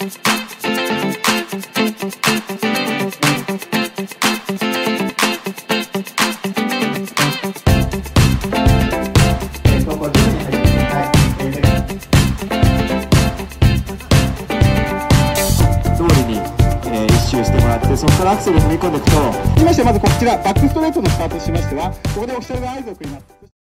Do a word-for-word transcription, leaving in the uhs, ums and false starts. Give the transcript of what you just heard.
してもらって、そこからアクセルを踏み込んでいくと、 続きましてまずこちらバックストレートのスタートとしましては、ここでオフィシャルが合図を送ります。